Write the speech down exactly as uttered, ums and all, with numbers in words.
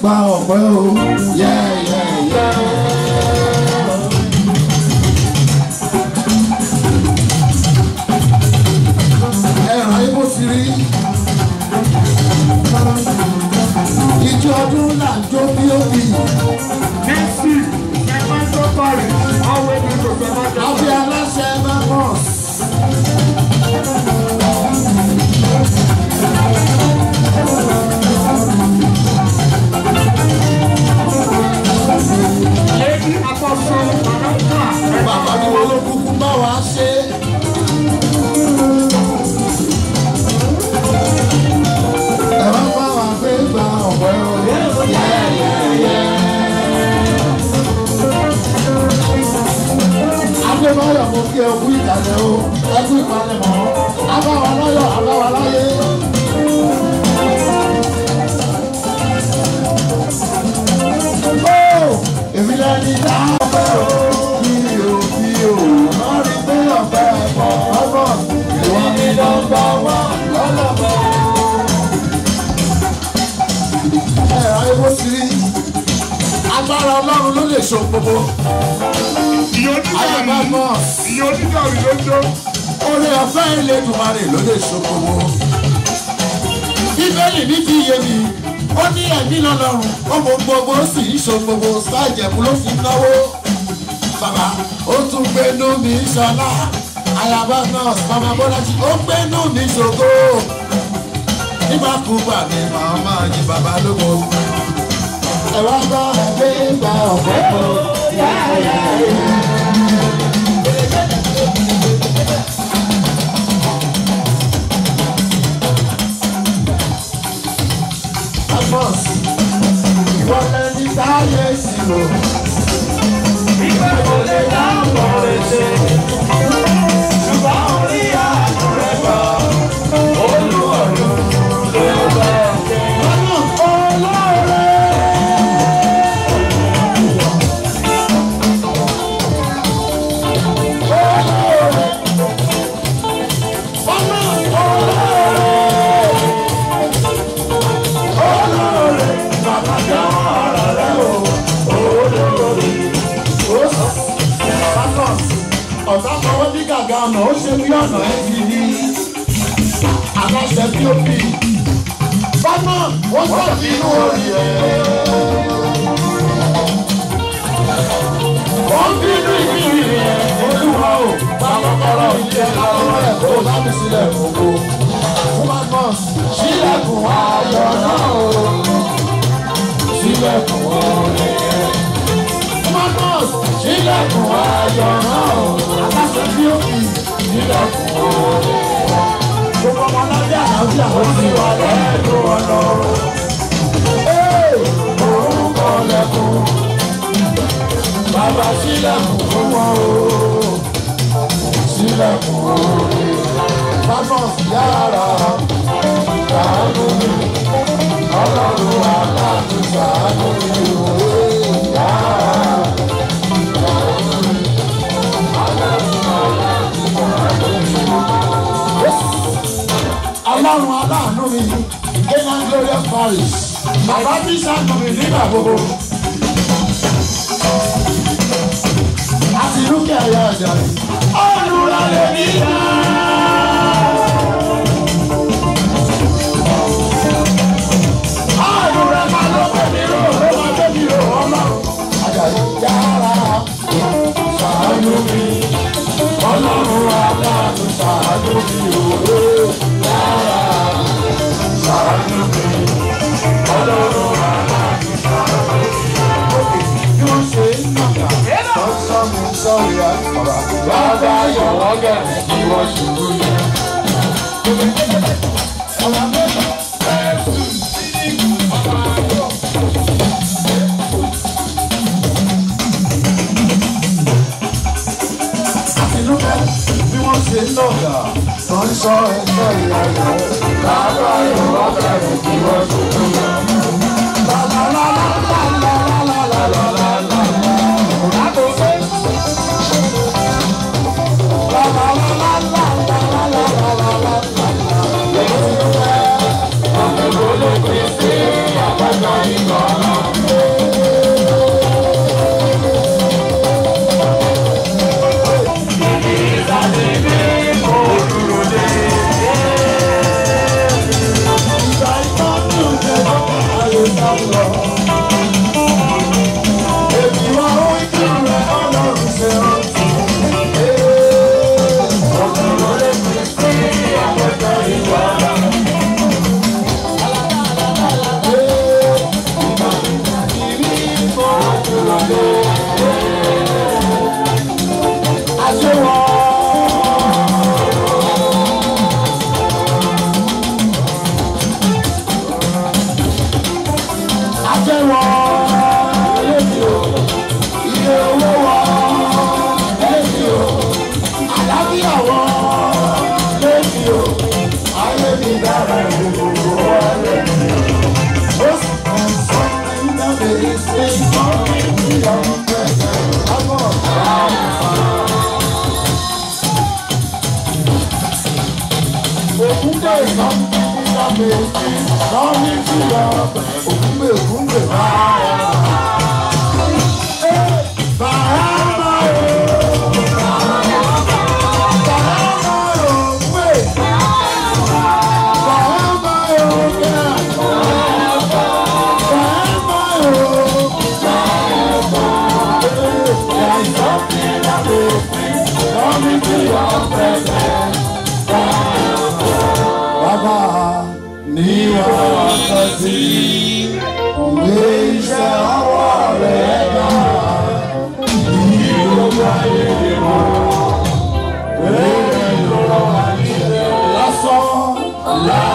gba ọ̀pẹ o. Yẹ́yẹ́yẹ́. Ẹ̀rọ ibo ti rí. Ìjọ ọdún là ń jó bí ó bì. Next week, Thanksofferings, always need to celebrate. Àbí aláṣẹ máa mọ̀. Lady Apostle Manaka. Bàbá ni wọ́n ló kúkú bá wa ṣe. Ẹ̀rọ bá wa gbé gba ọ̀pẹ o. Adébáyọ̀ mo kí ẹ kú ìdàlẹ̀ o, ẹ kú ìpalẹ̀mọ́, abáwa láyọ̀ abáwa láyé. Èmi lẹ́ni dá ọ̀pẹ o, kí o kí o, wọ́n rí pé ọ̀pẹ ẹ̀fọ́ ọ̀pọ̀, ìwọ ni nọ́mbà wá lọ́lọ́bọ̀. Ẹ̀rọ ewo ti rí, agbára Ọlọ́run ló lè so gbogbo. Ayọ̀bá mọ̀. Iye onídàrí ló jó. Oore ọ̀fẹ́ Elédùmarè ló lè so gbogbo. Bíbélì ní kí iye mi, ó ní ẹ̀mí lọ́lọ́run, ó mọ gbogbo ó sì ń so gbogbo, sáàjẹ̀mú ló fi náwó. Bàbá, ó tún gbénú mi ṣọlá. Ayọ̀bá nọ́ọ̀sì, bàbá Bọ́lájí, ó gbénú mi ṣògo. Nígbàkúgbà ni màá máa yin bàbá lógo. Ẹ wá bá ẹgbẹ́ ìgbà ọ̀pọ̀ pọ̀. Ìwọ́lẹ̀ ní táyé ìṣirò. Ìgbà kò lè dáàbò ẹ̀ṣẹ̀. Ṣùgbọ́n orí àánú rẹ̀ gbọ́. Olúwọ̀lú ló bá ẹ̀ṣẹ̀. Lọ́nà olóore. Olóore. Lọ́nà olóore. Olóore. Bàbá jọ̀wọ́ ọ̀rọ̀ rẹ̀ o. Olóore. Ọ̀tá fọwọ́ ní gàgà ọ̀nà ó ṣe bí ọ̀nà ẹ̀ fi ní aláṣẹ bí ó bì. Bọ́nà ó sọ̀tì inú orí ẹ̀. Wọ́n bínú ìbírí rẹ̀. Olúwa o, bàbá kọ́rọ̀ ìjẹ́ àwọn ẹ̀kọ́ láti sílẹ̀ gbogbo. Fúnmákọ́s, sílẹ̀kùn ayọ̀ náà o. Sílẹ̀kùn orí ẹ̀. Fúnmákọ́s, sílẹ̀kùn ayọ̀ náà o. Aláṣẹ bí ó bì, sílẹ̀kùn orí ẹ̀. Gbogbo ọmọ alájà àti àwọn ti wà lẹ́nu ọ̀nà. Orúkọ lẹ́kùn. Bàbá sílẹ̀kùn fún wọn o. Sílẹ̀kùn orí. Bàbá yára ṣàánú mi. Ọlọ́run aláàánú ṣàánú mi o. Yára ṣàánú mi. Ọlọ́run aláàánú ṣàánú mi o. Ọlọ́run aláàánú mi. Rehoboth Parish. Bàbá tí ṣàánú mi nígbà gbogbo. Àti lókè àyà àjà rẹ̀. Olùrànlẹ̀ nígbà. Olùrẹ̀ máa lọ pé mi rò, ló máa gbé mi rò ọlọ́run. Àjàyí yára ṣàánú mi. Ọlọ́run aláàánú ṣàánú mi o. Yára ṣàánú mi. Ọlọ́run aláàánú ṣàánú mi o. Bí wọ́n ṣe ń nàkà, sọ́sọ́ mi sọ́rí àkàrà. Bàbá yọ̀wọ́ gẹ̀rẹ́ kí wọ́n ṣubú yẹn. Bí wọ́n ṣe ń nàkà, sọ́sọ́ ẹ̀ṣọ́ ìyàwó. Bàbá yọ̀wọ́ gẹ̀rẹ́ kí wọ́n ṣubú yẹn. Bàbá lálá lálá lálá lálá lálá. La la la la La